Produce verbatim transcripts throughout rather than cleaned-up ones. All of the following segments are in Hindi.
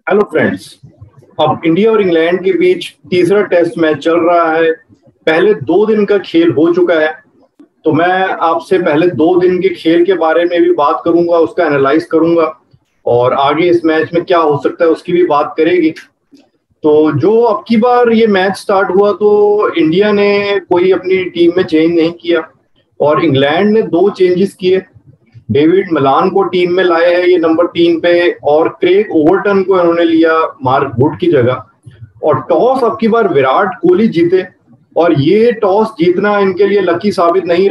Hello friends. अब इंडिया और इंग्लैंड के बीच तीसरा टेस्ट मैच चल रहा है। पहले दो दिन का खेल हो चुका है, तो मैं आपसे पहले दो दिन के खेल के बारे में भी बात करूंगा, उसका एनालाइज करूंगा और आगे इस मैच में क्या हो सकता है उसकी भी बात करेगी। तो जो अब की बार ये मैच स्टार्ट हुआ तो इंडिया ने कोई अपनी टीम में चेंज नहीं किया और इंग्लैंड ने दो चेंजेस किए। डेविड मलान को टीम में लाए हैं ये नंबर तीन पे, और क्रेग ओवरटन को इन्होंने लिया मार्क वुड की जगह। और टॉस अब की बार विराट कोहली जीते और ये टॉस जीतना इनके लिए लकी साबित नहीं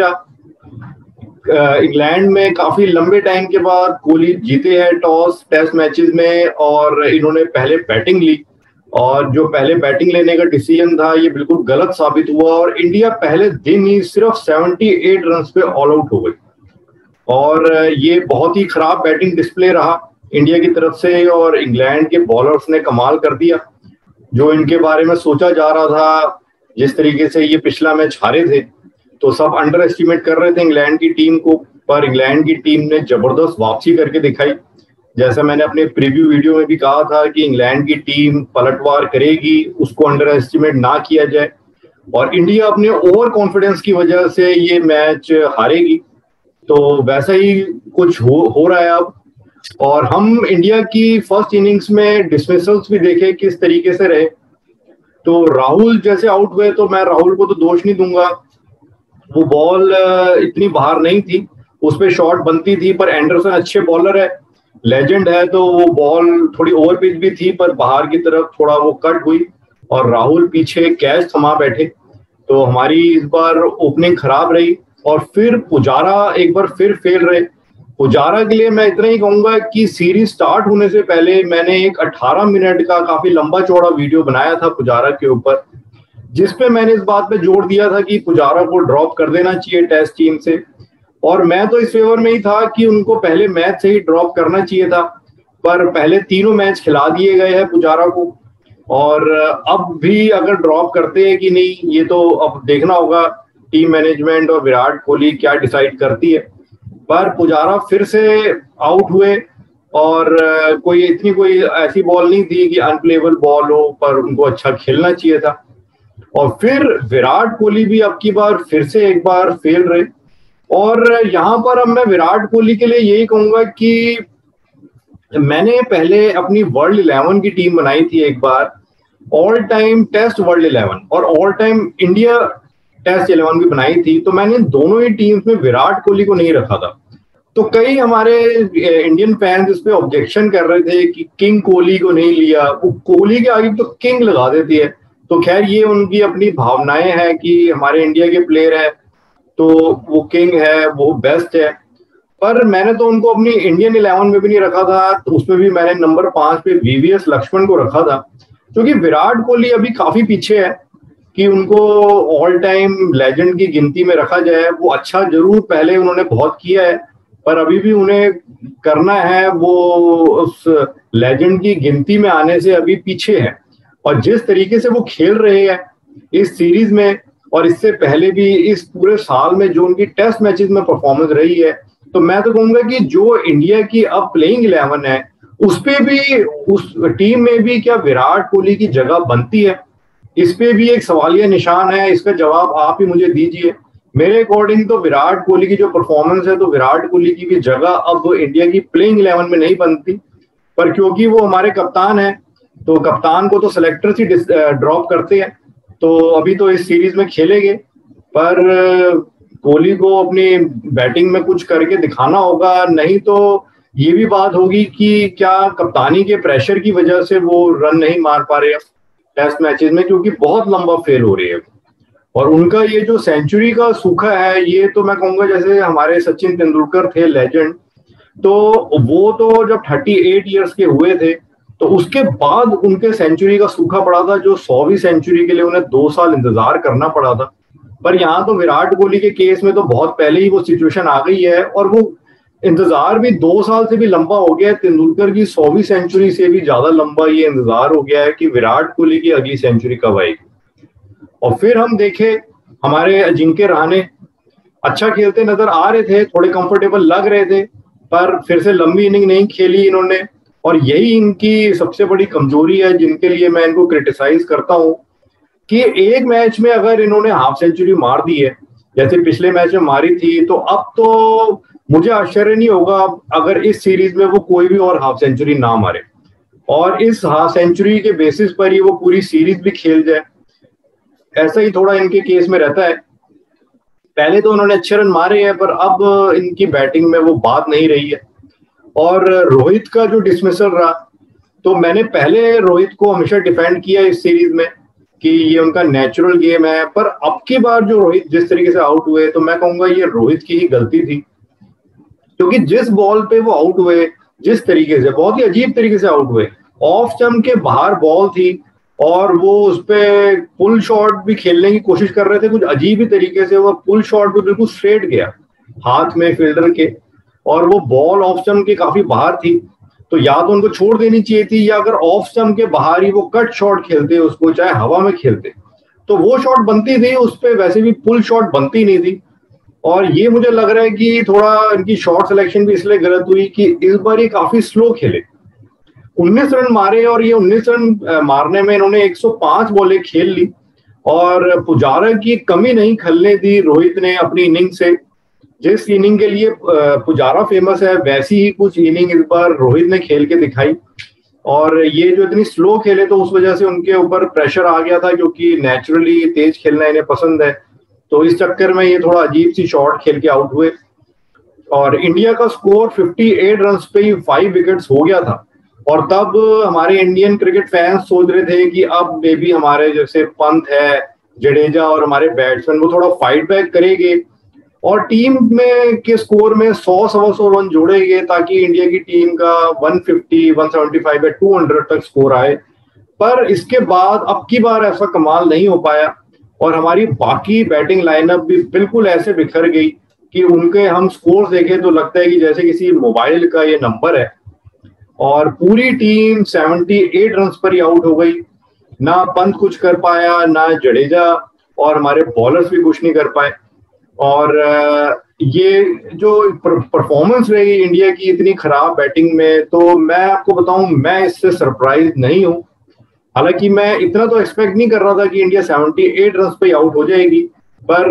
रहा। इंग्लैंड में काफी लंबे टाइम के बाद कोहली जीते हैं टॉस टेस्ट मैचेस में और इन्होंने पहले बैटिंग ली और जो पहले बैटिंग लेने का डिसीजन था ये बिल्कुल गलत साबित हुआ और इंडिया पहले दिन ही सिर्फ अठहत्तर रन पे ऑल आउट हो गई। और ये बहुत ही खराब बैटिंग डिस्प्ले रहा इंडिया की तरफ से और इंग्लैंड के बॉलर्स ने कमाल कर दिया। जो इनके बारे में सोचा जा रहा था, जिस तरीके से ये पिछला मैच हारे थे तो सब अंडर एस्टिमेट कर रहे थे इंग्लैंड की टीम को, पर इंग्लैंड की टीम ने जबरदस्त वापसी करके दिखाई। जैसा मैंने अपने प्रीव्यू वीडियो में भी कहा था कि इंग्लैंड की टीम पलटवार करेगी, उसको अंडर एस्टिमेट ना किया जाए और इंडिया अपने ओवर कॉन्फिडेंस की वजह से ये मैच हारेगी। तो वैसा ही कुछ हो हो रहा है अब। और हम इंडिया की फर्स्ट इनिंग्स में डिसमिसल्स भी देखे किस तरीके से रहे। तो राहुल जैसे आउट हुए तो मैं राहुल को तो दोष नहीं दूंगा, वो बॉल इतनी बाहर नहीं थी, उस पर शॉट बनती थी, पर एंडरसन अच्छे बॉलर है, लेजेंड है, तो वो बॉल थोड़ी ओवर पिच भी थी पर बाहर की तरफ थोड़ा वो कट हुई और राहुल पीछे कैच थमा बैठे। तो हमारी इस बार ओपनिंग खराब रही और फिर पुजारा एक बार फिर फेल रहे। पुजारा के लिए मैं इतना ही कहूंगा कि सीरीज स्टार्ट होने से पहले मैंने एक अठारह मिनट का काफी लंबा चौड़ा वीडियो बनाया था पुजारा के ऊपर, जिसपे मैंने इस बात पे जोर दिया था कि पुजारा को ड्रॉप कर देना चाहिए टेस्ट टीम से। और मैं तो इस फेवर में ही था कि उनको पहले मैच से ही ड्रॉप करना चाहिए था, पर पहले तीनों मैच खिला दिए गए हैं पुजारा को और अब भी अगर ड्रॉप करते हैं कि नहीं ये तो अब देखना होगा, टीम मैनेजमेंट और विराट कोहली क्या डिसाइड करती है। पर पुजारा फिर से आउट हुए और कोई इतनी कोई ऐसी बॉल नहीं थी कि अनप्लेबल बॉल हो, पर उनको अच्छा खेलना चाहिए था। और फिर विराट कोहली भी अब की बार फिर से एक बार फेल रहे। और यहाँ पर अब मैं विराट कोहली के लिए यही कहूंगा कि मैंने पहले अपनी वर्ल्ड इलेवन की टीम बनाई थी एक बार, all time test world eleven और all time India test eleven भी बनाई थी, तो मैंने दोनों ही टीम्स में विराट कोहली को नहीं रखा था। तो कई हमारे इंडियन फैंस इस पे ऑब्जेक्शन कर रहे थे कि किंग कोहली को नहीं लिया, वो कोहली के आगे तो किंग लगा देती है। तो खैर ये उनकी अपनी भावनाएं हैं कि हमारे इंडिया के प्लेयर है तो वो किंग है, वो बेस्ट है। पर मैंने तो उनको अपनी इंडियन इलेवन में भी नहीं रखा था, तो उसमें भी मैंने नंबर पांच पे वीवीएस लक्ष्मण को रखा था, क्योंकि विराट कोहली अभी काफी पीछे है कि उनको ऑल टाइम लेजेंड की गिनती में रखा जाए। वो अच्छा जरूर पहले उन्होंने बहुत किया है, पर अभी भी उन्हें करना है, वो उस लेजेंड की गिनती में आने से अभी पीछे है। और जिस तरीके से वो खेल रहे हैं इस सीरीज में और इससे पहले भी इस पूरे साल में जो उनकी टेस्ट मैचेस में परफॉर्मेंस रही है, तो मैं तो कहूंगा कि जो इंडिया की अब प्लेइंग इलेवन है उस पे भी, उस टीम में भी क्या विराट कोहली की जगह बनती है? इस पे भी एक सवालिया निशान है, इसका जवाब आप ही मुझे दीजिए। मेरे अकॉर्डिंग तो विराट कोहली की जो परफॉर्मेंस है तो विराट कोहली की भी जगह अब इंडिया की प्लेइंग इलेवन में नहीं बनती, पर क्योंकि वो हमारे कप्तान है तो कप्तान को तो सेलेक्टर्स ही ड्रॉप करते हैं। तो अभी तो इस सीरीज में खेलेंगे, पर कोहली को अपनी बैटिंग में कुछ करके दिखाना होगा, नहीं तो ये भी बात होगी कि क्या कप्तानी के प्रेशर की वजह से वो रन नहीं मार पा रहे टेस्ट मैचेस में, क्योंकि बहुत लंबा फेल हो रही है। और उनका ये जो सेंचुरी का सूखा है, ये तो मैं कहूंगा जैसे हमारे सचिन तेंदुलकर थे लेजेंड, तो वो तो जब अड़तीस इयर्स के हुए थे तो उसके बाद उनके सेंचुरी का सूखा पड़ा था, जो सौवीं सेंचुरी के लिए उन्हें दो साल इंतजार करना पड़ा था। पर यहाँ तो विराट कोहली के केस में तो बहुत पहले ही वो सिचुएशन आ गई है और वो इंतजार भी दो साल से भी लंबा हो गया है। तेंदुलकर की सौवीं सेंचुरी से भी ज्यादा लंबा ये इंतजार हो गया है कि विराट कोहली की अगली सेंचुरी कब आएगी। और फिर हम देखे हमारे अजिंक्य रहाणे अच्छा खेलते नजर आ रहे थे, थोड़े कंफर्टेबल लग रहे थे, पर फिर से लंबी इनिंग नहीं खेली इन्होंने और यही इनकी सबसे बड़ी कमजोरी है, जिनके लिए मैं इनको क्रिटिसाइज करता हूँ कि एक मैच में अगर इन्होंने हाफ सेंचुरी मार दी है, जैसे पिछले मैच में मारी थी, तो अब तो मुझे आश्चर्य नहीं होगा अगर इस सीरीज में वो कोई भी और हाफ सेंचुरी ना मारे और इस हाफ सेंचुरी के बेसिस पर ही वो पूरी सीरीज भी खेल जाए। ऐसा ही थोड़ा इनके केस में रहता है। पहले तो उन्होंने अच्छे रन मारे हैं, पर अब इनकी बैटिंग में वो बात नहीं रही है। और रोहित का जो डिसमिसल रहा, तो मैंने पहले रोहित को हमेशा डिफेंड किया इस सीरीज में कि ये उनका नेचुरल गेम है, पर अब की बार जो रोहित जिस तरीके से आउट हुए, तो मैं कहूंगा ये रोहित की ही गलती थी, क्योंकि जिस बॉल पे वो आउट हुए, जिस तरीके से, बहुत ही अजीब तरीके से आउट हुए, ऑफ स्टंप के बाहर बॉल थी और वो उस पर पुल शॉट भी खेलने की कोशिश कर रहे थे, कुछ अजीब ही तरीके से वो पुल शॉट भी बिल्कुल स्ट्रेट गया हाथ में फील्डर के, और वो बॉल ऑफ स्टंप के काफी बाहर थी। तो या तो उनको छोड़ देनी चाहिए थी, या अगर ऑफ स्टंप के बाहर ही वो कट शॉट खेलते उसको, चाहे हवा में खेलते, तो वो शॉट बनती थी, उस पर वैसे भी पुल शॉट बनती नहीं थी। और ये मुझे लग रहा है कि थोड़ा इनकी शॉट सिलेक्शन भी इसलिए गलत हुई कि इस बार ये काफी स्लो खेले। उन्नीस रन मारे और ये उन्नीस रन मारने में इन्होंने एक सौ पाँच बॉलें खेल ली, और पुजारा की कमी नहीं खलने दी रोहित ने अपनी इनिंग से। जिस इनिंग के लिए पुजारा फेमस है, वैसी ही कुछ इनिंग इस बार रोहित ने खेल के दिखाई। और ये जो इतनी स्लो खेले, तो उस वजह से उनके ऊपर प्रेशर आ गया था, क्योंकि नेचुरली तेज खेलना इन्हें पसंद है, तो इस चक्कर में ये थोड़ा अजीब सी शॉट खेल के आउट हुए। और इंडिया का स्कोर अट्ठावन रन पे ही फाइव विकेट्स हो गया था, और तब हमारे इंडियन क्रिकेट फैंस सोच रहे थे कि अब मे बी हमारे जैसे पंत है, जडेजा और हमारे बैट्समैन वो थोड़ा फाइट बैक करेंगे और टीम में के स्कोर में सौ सवा सौ रन जोड़ेंगे, ताकि इंडिया की टीम का एक सौ पचास, एक सौ पचहत्तर या दो सौ तक स्कोर आए। पर इसके बाद अब की बार ऐसा कमाल नहीं हो पाया, और हमारी बाकी बैटिंग लाइनअप भी बिल्कुल ऐसे बिखर गई कि उनके हम स्कोर देखें तो लगता है कि जैसे किसी मोबाइल का ये नंबर है। और पूरी टीम अठहत्तर रन पर ही आउट हो गई, ना पंत कुछ कर पाया, ना जडेजा, और हमारे बॉलर्स भी कुछ नहीं कर पाए। और ये जो परफॉर्मेंस रही इंडिया की इतनी खराब बैटिंग में, तो मैं आपको बताऊं, मैं इससे सरप्राइज नहीं हूं। हालांकि मैं इतना तो एक्सपेक्ट नहीं कर रहा था कि इंडिया अठहत्तर रन पे आउट हो जाएगी, पर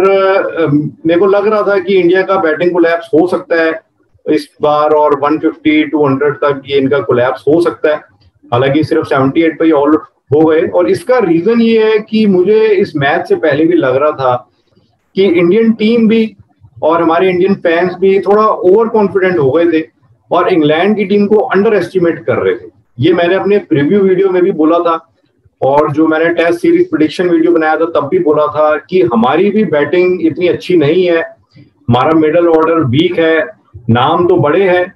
मेरे को लग रहा था कि इंडिया का बैटिंग कोलैप्स हो सकता है इस बार, और एक सौ पचास, दो सौ तक ये इनका कोलैप्स हो सकता है। हालांकि सिर्फ अठहत्तर पे ही ऑल हो गए, और इसका रीजन ये है कि मुझे इस मैच से पहले भी लग रहा था कि इंडियन टीम भी और हमारे इंडियन फैंस भी थोड़ा ओवर कॉन्फिडेंट हो गए थे और इंग्लैंड की टीम को अंडर एस्टिमेट कर रहे थे। ये मैंने अपने प्रीव्यू वीडियो में भी बोला था, और जो मैंने टेस्ट सीरीज प्रेडिक्शन वीडियो बनाया था तब भी बोला था कि हमारी भी बैटिंग इतनी अच्छी नहीं है, हमारा मिडल ऑर्डर वीक है, नाम तो बड़े हैं,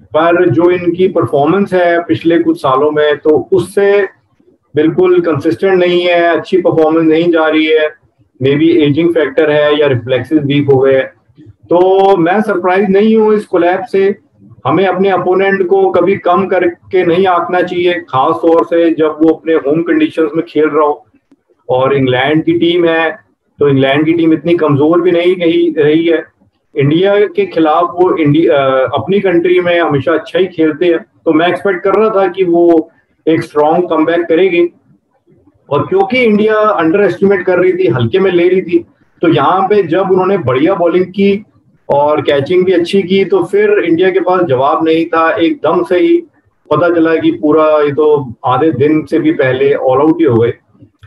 पर जो इनकी परफॉर्मेंस है पिछले कुछ सालों में, तो उससे बिल्कुल कंसिस्टेंट नहीं है, अच्छी परफॉर्मेंस नहीं जा रही है। मे बी एजिंग फैक्टर है या रिफ्लेक्सेस वीक हो गए। तो मैं सरप्राइज नहीं हूँ इस कोलैप्स से। हमें अपने अपोनेंट को कभी कम करके नहीं आंकना चाहिए, खास तौर से जब वो अपने होम कंडीशंस में खेल रहा हो। और इंग्लैंड की टीम है, तो इंग्लैंड की टीम इतनी कमजोर भी नहीं नहीं रही है। इंडिया के खिलाफ वो इंडिया अपनी कंट्री में हमेशा अच्छा ही खेलते हैं, तो मैं एक्सपेक्ट कर रहा था कि वो एक स्ट्रॉन्ग कमबैक करेगी। और क्योंकि इंडिया अंडर एस्टिमेट कर रही थी, हल्के में ले रही थी, तो यहाँ पे जब उन्होंने बढ़िया बॉलिंग की और कैचिंग भी अच्छी की, तो फिर इंडिया के पास जवाब नहीं था। एकदम से ही पता चला कि पूरा ये तो आधे दिन से भी पहले ऑल आउट ही हो गए।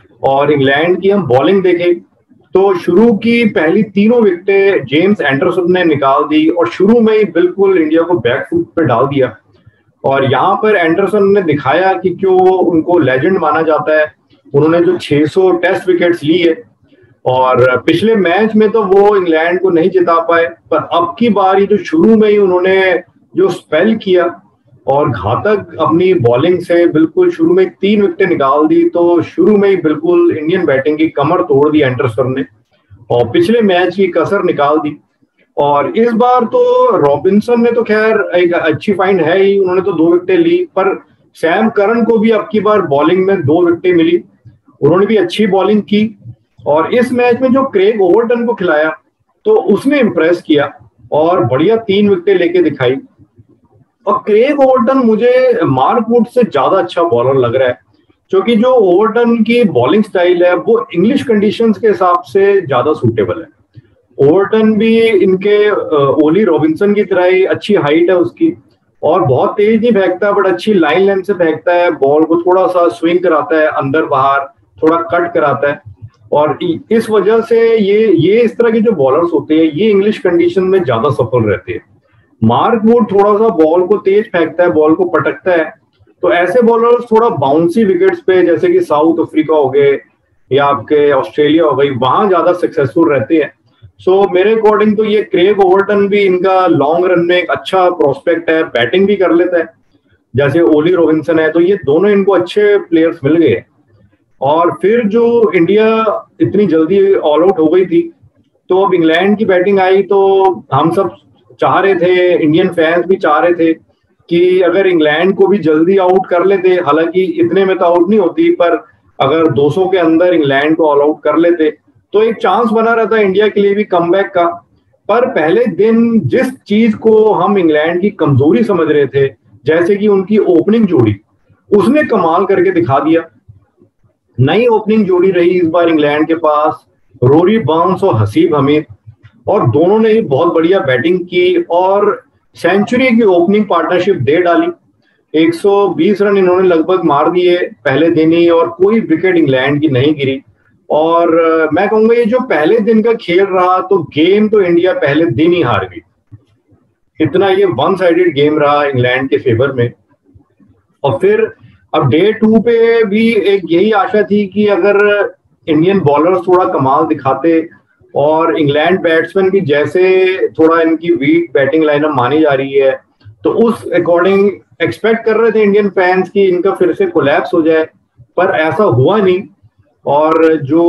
और इंग्लैंड की हम बॉलिंग देखें तो शुरू की पहली तीनों विकेटें जेम्स एंडरसन ने निकाल दी, और शुरू में ही बिल्कुल इंडिया को बैक फुट पे डाल दिया। और यहाँ पर एंडरसन ने दिखाया कि क्यों उनको लेजेंड माना जाता है। उन्होंने जो छह सौ टेस्ट विकेट्स ली है, और पिछले मैच में तो वो इंग्लैंड को नहीं जिता पाए, पर अब की बारी जो शुरू में ही उन्होंने जो स्पेल किया और घातक अपनी बॉलिंग से बिल्कुल शुरू में तीन विकेटें निकाल दी, तो शुरू में ही बिल्कुल इंडियन बैटिंग की कमर तोड़ दी एंडरसन ने, और पिछले मैच की कसर निकाल दी। और इस बार तो रॉबिन्सन ने तो खैर एक अच्छी फाइंड है ही, उन्होंने तो दो विकेटें ली, पर सैम करन को भी अब की बार बॉलिंग में दो विकेटें मिली, उन्होंने भी अच्छी बॉलिंग की। और इस मैच में जो क्रेग ओवरटन को खिलाया, तो उसने इंप्रेस किया और बढ़िया तीन विकेटें लेके दिखाई। और क्रेग ओवरटन मुझे मार्क वुड से ज्यादा अच्छा बॉलर लग रहा है, क्योंकि जो ओवरटन की बॉलिंग स्टाइल है वो इंग्लिश कंडीशंस के हिसाब से ज्यादा सूटेबल है। ओवरटन भी इनके ओली रॉबिन्सन की तरह ही अच्छी हाइट है उसकी, और बहुत तेज नहीं फेंकता बट अच्छी लाइन लेंथ से फेंकता है, बॉल को थोड़ा सा स्विंग कराता है अंदर बाहर, थोड़ा कट कराता है। और इस वजह से ये ये इस तरह के जो बॉलर्स होते हैं ये इंग्लिश कंडीशन में ज्यादा सफल रहते हैं। मार्क वुड थोड़ा सा बॉल को तेज फेंकता है, बॉल को पटकता है, तो ऐसे बॉलर्स थोड़ा बाउंसी विकेट्स पे जैसे कि साउथ अफ्रीका हो गए या आपके ऑस्ट्रेलिया हो गई, वहां ज्यादा सक्सेसफुल रहते हैं। सो so, मेरे अकॉर्डिंग तो ये क्रेग ओवरटन भी इनका लॉन्ग रन में एक अच्छा प्रोस्पेक्ट है, बैटिंग भी कर लेता है जैसे ओली रॉबिन्सन है, तो ये दोनों इनको अच्छे प्लेयर्स मिल गए। और फिर जो इंडिया इतनी जल्दी ऑल आउट हो गई थी, तो अब इंग्लैंड की बैटिंग आई, तो हम सब चाह रहे थे, इंडियन फैंस भी चाह रहे थे कि अगर इंग्लैंड को भी जल्दी आउट कर लेते, हालांकि इतने में तो आउट नहीं होती, पर अगर दो सौ के अंदर इंग्लैंड को ऑल आउट कर लेते तो एक चांस बना रहता इंडिया के लिए भी कमबैक का। पर पहले दिन जिस चीज को हम इंग्लैंड की कमजोरी समझ रहे थे, जैसे कि उनकी ओपनिंग जोड़ी, उसने कमाल करके दिखा दिया। नई ओपनिंग जोड़ी रही इस बार इंग्लैंड के पास, रोरी बाउंस और हसीब हमीद, और दोनों ने ही बहुत बढ़िया बैटिंग की और सेंचुरी की ओपनिंग पार्टनरशिप दे डाली। एक सौ बीस रन इन्होंने लगभग मार दिए पहले दिन ही, और कोई विकेट इंग्लैंड की नहीं गिरी। और मैं कहूंगा ये जो पहले दिन का खेल रहा, तो गेम तो इंडिया पहले दिन ही हार गई, इतना ये वन साइडेड गेम रहा इंग्लैंड के फेवर में। और फिर अब डे टू पे भी एक यही आशा थी कि अगर इंडियन बॉलर्स थोड़ा कमाल दिखाते, और इंग्लैंड बैट्समैन भी जैसे थोड़ा इनकी वीक बैटिंग लाइनअप मानी जा रही है, तो उस अकॉर्डिंग एक्सपेक्ट कर रहे थे इंडियन फैंस कि इनका फिर से कोलैप्स हो जाए, पर ऐसा हुआ नहीं। और जो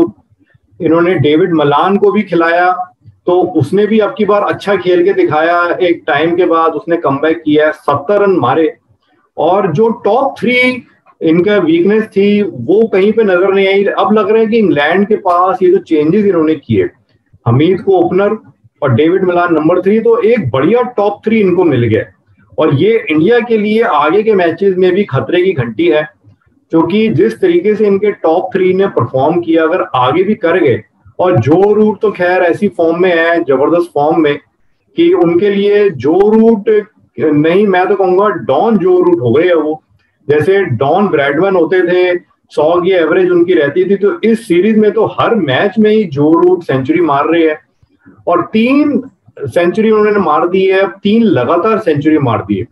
इन्होंने डेविड मलान को भी खिलाया, तो उसने भी अब की बार अच्छा खेल के दिखाया, एक टाइम के बाद उसने कमबैक किया, सत्तर रन मारे। और जो टॉप थ्री इनका वीकनेस थी वो कहीं पे नजर नहीं आई। अब लग रहा है कि इंग्लैंड के पास ये जो चेंजेस इन्होंने किए, हमीद को ओपनर और डेविड मलान नंबर थ्री, तो एक बढ़िया टॉप थ्री इनको मिल गया। और ये इंडिया के लिए आगे के मैचेस में भी खतरे की घंटी है, क्योंकि जिस तरीके से इनके टॉप थ्री ने परफॉर्म किया, अगर आगे भी कर गए, और जो रूट तो खैर ऐसी फॉर्म में है, जबरदस्त फॉर्म में, कि उनके लिए जो रूट नहीं, मैं तो कहूंगा डॉन जो रूट हो गए है वो। जैसे डॉन ब्रैडमैन होते थे, सौ की एवरेज उनकी रहती थी, तो इस सीरीज में तो हर मैच में ही जो रूट सेंचुरी मार रहे हैं, और तीन सेंचुरी उन्होंने मार दी है, तीन लगातार सेंचुरी मार दी है।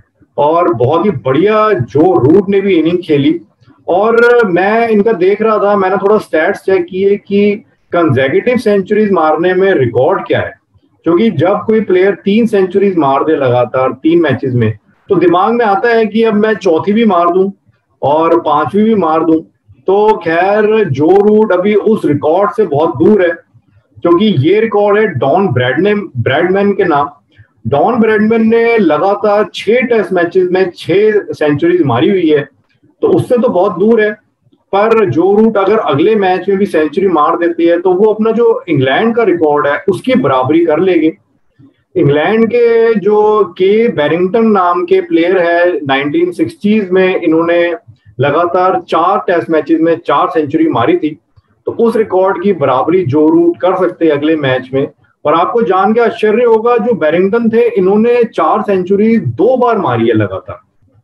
और बहुत ही बढ़िया जो रूट ने भी इनिंग खेली। और मैं इनका देख रहा था, मैंने थोड़ा स्टैट्स चेक किए कि कंसेक्यूटिव सेंचुरीज मारने में रिकॉर्ड क्या है, क्योंकि जब कोई प्लेयर तीन सेंचुरीज मार दे लगातार तीन मैचेस में, तो दिमाग में आता है कि अब मैं चौथी भी मार दूं और पांचवी भी मार दूं। तो खैर जो रूट अभी उस रिकॉर्ड से बहुत दूर है, क्योंकि ये रिकॉर्ड है डॉन ब्रैडने ब्रैडमैन के नाम। डॉन ब्रैडमैन ने लगातार छह टेस्ट मैचेस में छह सेंचुरीज मारी हुई है, तो उससे तो बहुत दूर है। पर जो रूट अगर अगले मैच में भी सेंचुरी मार देती है, तो वो अपना जो इंग्लैंड का रिकॉर्ड है उसकी बराबरी कर लेगी। इंग्लैंड के जो के बैरिंगटन नाम के प्लेयर है, नाइनटीन सिक्सटीज़ में इन्होंने लगातार चार टेस्ट मैचेस में चार सेंचुरी मारी थी, तो उस रिकॉर्ड की बराबरी जो रूट कर सकते हैं अगले मैच में। और आपको जान के आश्चर्य होगा, जो बैरिंगटन थे इन्होंने चार सेंचुरी दो बार मारी है लगातार।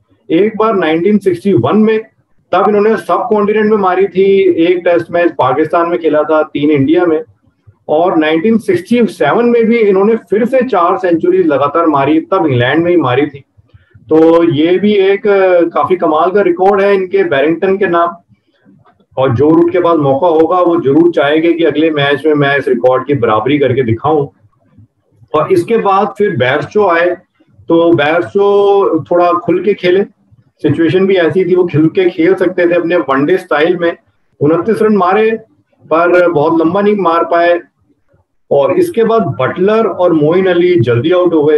एक बार नाइनटीन सिक्सटी वन में, तब इन्होंने सब कॉन्टिनेंट में मारी थी, एक टेस्ट मैच पाकिस्तान में खेला था, तीन इंडिया में। और नाइनटीन सिक्सटी सेवन में भी इन्होंने फिर से चार सेंचुरी लगातार मारी, तब इंग्लैंड में ही मारी थी। तो ये भी एक काफी कमाल का रिकॉर्ड है इनके बैरिंगटन के नाम। और जो रूट के पास मौका होगा वो जरूर चाहेंगे कि अगले मैच में मैं इस रिकॉर्ड की बराबरी करके दिखाऊं। और इसके बाद फिर बैरस्टो आए, तो बैरस्टो थोड़ा खुल के खेले, सिचुएशन भी ऐसी थी, वो खुल के खेल सकते थे अपने वनडे स्टाइल में। उनतीस रन मारे, पर बहुत लंबा नहीं मार पाए। और इसके बाद बटलर और मोइन अली जल्दी आउट हो गए।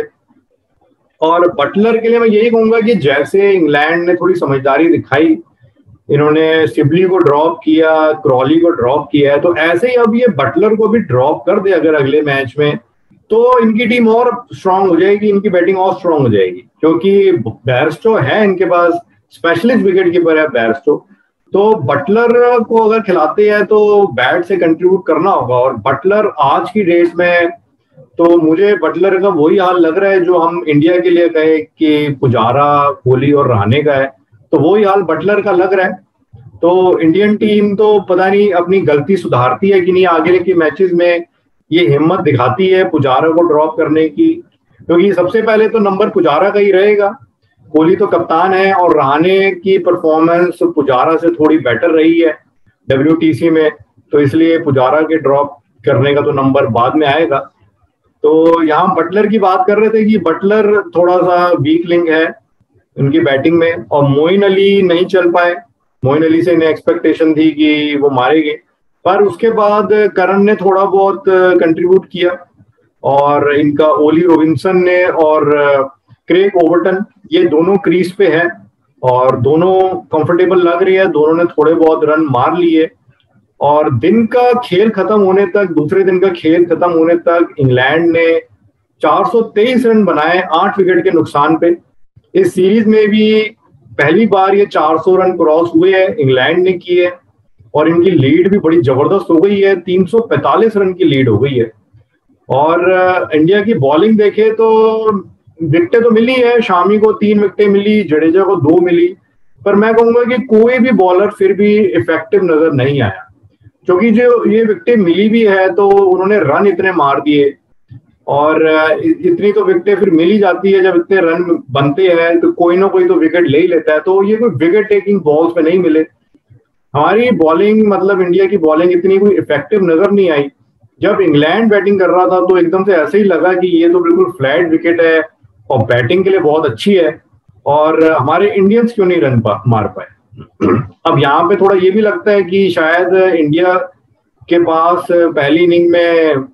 और बटलर के लिए मैं यही कहूंगा कि जैसे इंग्लैंड ने थोड़ी समझदारी दिखाई, इन्होंने सिबली को ड्रॉप किया, क्रॉली को ड्रॉप किया है, तो ऐसे ही अब ये बटलर को भी ड्रॉप कर दे अगर अगले मैच में, तो इनकी टीम और स्ट्रांग हो जाएगी, इनकी बैटिंग और स्ट्रांग हो जाएगी, क्योंकि बैरस्टो है इनके पास, स्पेशलिस्ट विकेट कीपर है बैरस्टो। तो बटलर को अगर खिलाते हैं तो बैट से कंट्रीब्यूट करना होगा, और बटलर आज की डेट में तो मुझे बटलर का वही हाल लग रहा है जो हम इंडिया के लिए कहे कि पुजारा, कोहली और रहाणे का है, तो वही हाल बटलर का लग रहा है। तो इंडियन टीम तो पता नहीं अपनी गलती सुधारती है कि नहीं, आगे के मैचेस में ये हिम्मत दिखाती है पुजारा को ड्रॉप करने की, क्योंकि सबसे पहले तो नंबर पुजारा का ही रहेगा। कोहली तो कप्तान है और रहाणे की परफॉर्मेंस पुजारा से थोड़ी बेटर रही है डब्ल्यूटीसी में, तो इसलिए पुजारा के ड्रॉप करने का तो नंबर बाद में आएगा। तो यहाँ बटलर की बात कर रहे थे कि बटलर थोड़ा सा वीक लिंक है उनकी बैटिंग में, और मोइन अली नहीं चल पाए। मोइन अली से इन्हें एक्सपेक्टेशन थी कि वो मारेंगे, पर उसके बाद करण ने थोड़ा बहुत कंट्रीब्यूट किया, और इनका ओली रॉबिन्सन ने और क्रेग ओवर्टन ये दोनों क्रीज पे हैं और दोनों कंफर्टेबल लग रही है, दोनों ने थोड़े बहुत रन मार लिए। और दिन का खेल खत्म होने तक, दूसरे दिन का खेल खत्म होने तक इंग्लैंड ने चार सौ तेईस रन बनाए आठ विकेट के नुकसान पे। इस सीरीज में भी पहली बार ये चार सौ रन क्रॉस हुए हैं, इंग्लैंड ने किए, और इनकी लीड भी बड़ी जबरदस्त हो गई है, तीन सौ पैंतालीस रन की लीड हो गई है। और इंडिया की बॉलिंग देखे तो विकेटें तो मिली है, शामी को तीन विकेटें मिली, जडेजा को दो मिली, पर मैं कहूंगा कि कोई भी बॉलर फिर भी इफेक्टिव नजर नहीं आया, क्योंकि जो ये विकेटें मिली भी है तो उन्होंने रन इतने मार दिए, और इतनी तो विकेटें फिर मिल ही जाती है जब इतने रन बनते हैं तो कोई ना कोई तो विकेट ले ही लेता है, तो ये कोई विकेट टेकिंग बॉल्स पे नहीं मिले। हमारी बॉलिंग, मतलब इंडिया की बॉलिंग इतनी कोई इफेक्टिव नजर नहीं आई। जब इंग्लैंड बैटिंग कर रहा था तो एकदम से ऐसे ही लगा कि ये तो बिल्कुल फ्लैट विकेट है और बैटिंग के लिए बहुत अच्छी है, और हमारे इंडियंस क्यों नहीं रन मार पाए। अब यहाँ पे थोड़ा ये भी लगता है कि शायद इंडिया के पास पहली इनिंग में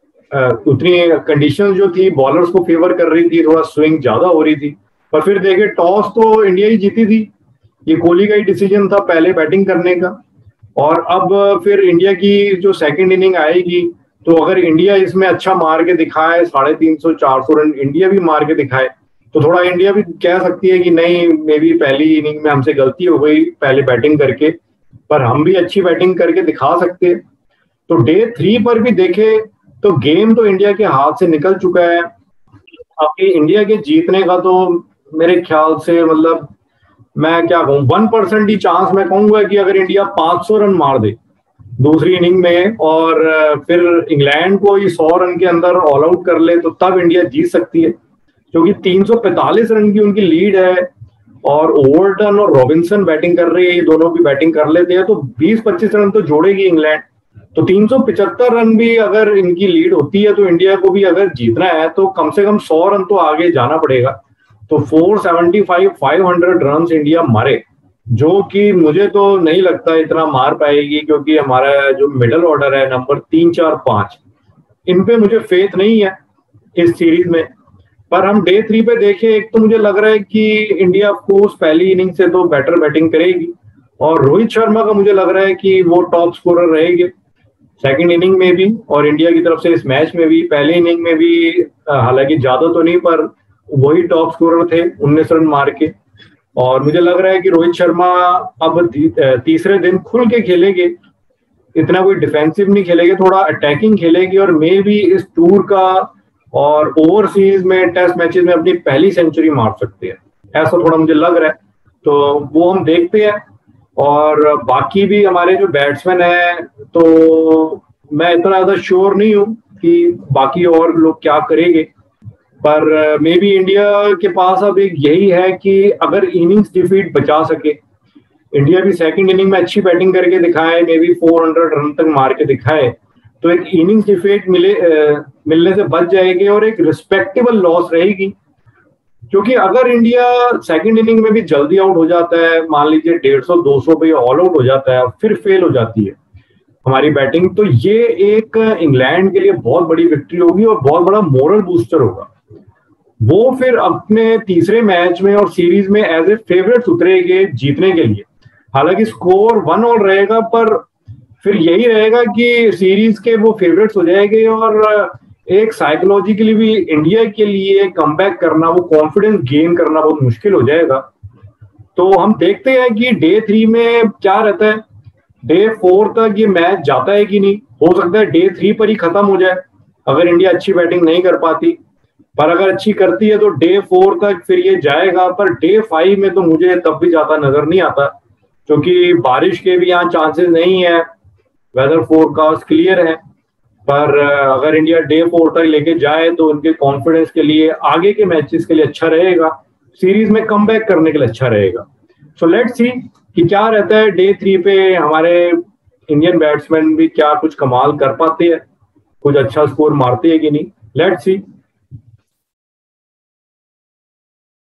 उतनी कंडीशन जो थी बॉलर्स को फेवर कर रही थी, थोड़ा स्विंग ज्यादा हो रही थी, पर फिर देखे टॉस तो इंडिया ही जीती थी, ये कोहली का ही डिसीजन था पहले बैटिंग करने का। और अब फिर इंडिया की जो सेकंड इनिंग आएगी, तो अगर इंडिया इसमें अच्छा मार के दिखाए, साढ़े तीन सौ चार सौ रन इंडिया भी मार के दिखाए, तो थोड़ा इंडिया भी कह सकती है कि नहीं, मे बी पहली इनिंग में हमसे गलती हो गई पहले बैटिंग करके, पर हम भी अच्छी बैटिंग करके दिखा सकते हैं। तो डे थ्री पर भी देखे तो गेम तो इंडिया के हाथ से निकल चुका है। अभी इंडिया के जीतने का तो मेरे ख्याल से, मतलब मैं क्या कहूँ, वन परसेंट ही चांस मैं कहूंगा कि अगर इंडिया पाँच सौ रन मार दे दूसरी इनिंग में और फिर इंग्लैंड को ही सौ रन के अंदर ऑल आउट कर ले, तो तब इंडिया जीत सकती है, क्योंकि तीन सौ पैंतालीस रन की उनकी लीड है, और ओवर्टन और रॉबिन्सन बैटिंग कर रही है, ये दोनों भी बैटिंग कर लेते हैं तो बीस पच्चीस रन तो जोड़ेगी इंग्लैंड। तो तीन सौ पिचहत्तर रन भी अगर इनकी लीड होती है तो इंडिया को भी अगर जीतना है तो कम से कम सौ रन तो आगे जाना पड़ेगा। तो चार सौ पचहत्तर पाँच सौ रन इंडिया मारे, जो कि मुझे तो नहीं लगता इतना मार पाएगी, क्योंकि हमारा जो मिडिल ऑर्डर है नंबर तीन चार पांच, इन पे मुझे फेथ नहीं है इस सीरीज में। पर हम डे थ्री पे देखें, एक तो मुझे लग रहा है कि इंडिया ऑफकोर्स पहली इनिंग से तो बेटर बैटिंग करेगी, और रोहित शर्मा का मुझे लग रहा है कि वो टॉप स्कोरर रहेंगे सेकंड इनिंग में भी, और इंडिया की तरफ से इस मैच में भी। पहले इनिंग में भी हालांकि ज्यादा तो नहीं, पर वही टॉप स्कोरर थे उन्नीस रन मार के, और मुझे लग रहा है कि रोहित शर्मा अब तीसरे दिन खुल के खेलेंगे, इतना कोई डिफेंसिव नहीं खेलेंगे, थोड़ा अटैकिंग खेलेंगे, और मे भी इस टूर का और ओवरसीज में टेस्ट मैचेस में अपनी पहली सेंचुरी मार सकते हैं, ऐसा थोड़ा मुझे लग रहा है। तो वो हम देखते हैं। और बाकी भी हमारे जो बैट्समैन हैं, तो मैं इतना ज्यादा श्योर नहीं हूँ कि बाकी और लोग क्या करेंगे, पर मे बी इंडिया के पास अब एक यही है कि अगर इनिंग्स डिफीट बचा सके, इंडिया भी सेकंड इनिंग में अच्छी बैटिंग करके दिखाए, मे बी चार सौ रन तक मार के दिखाए, तो एक इनिंग्स डिफीट मिले आ, मिलने से बच जाएगी और एक रिस्पेक्टेबल लॉस रहेगी। क्योंकि अगर इंडिया सेकंड इनिंग में भी जल्दी आउट हो जाता है, मान लीजिए डेढ़ सौ दो सौ पे ऑल आउट हो जाता है, फिर फेल हो जाती है हमारी बैटिंग, तो ये एक इंग्लैंड के लिए बहुत बड़ी विक्ट्री होगी और बहुत बड़ा मोरल बूस्टर होगा। वो फिर अपने तीसरे मैच में और सीरीज में एज ए फेवरेट उतरेंगे जीतने के लिए। हालांकि स्कोर वन ऑल रहेगा, पर फिर यही रहेगा कि सीरीज के वो फेवरेट्स हो जाएंगे और एक साइकोलॉजिकली भी इंडिया के लिए कमबैक करना, वो कॉन्फिडेंस गेन करना बहुत मुश्किल हो जाएगा। तो हम देखते हैं कि डे थ्री में क्या रहता है, डे फोर तक ये मैच जाता है कि नहीं। हो सकता है डे थ्री पर ही खत्म हो जाए अगर इंडिया अच्छी बैटिंग नहीं कर पाती, पर अगर अच्छी करती है तो डे फोर तक फिर ये जाएगा। पर डे फाइव में तो मुझे तब भी ज्यादा नजर नहीं आता, क्योंकि बारिश के भी यहाँ चांसेस नहीं है, वेदर फोरकास्ट क्लियर है। पर अगर इंडिया डे फोर तक लेके जाए तो उनके कॉन्फिडेंस के लिए, आगे के मैचेस के लिए अच्छा रहेगा, सीरीज में कमबैक करने के लिए अच्छा रहेगा। सो लेट्स सी कि क्या रहता है डे थ्री पे, हमारे इंडियन बैट्समैन भी क्या कुछ कमाल कर पाते हैं, कुछ अच्छा स्कोर मारते हैं कि नहीं। लेट्स सी।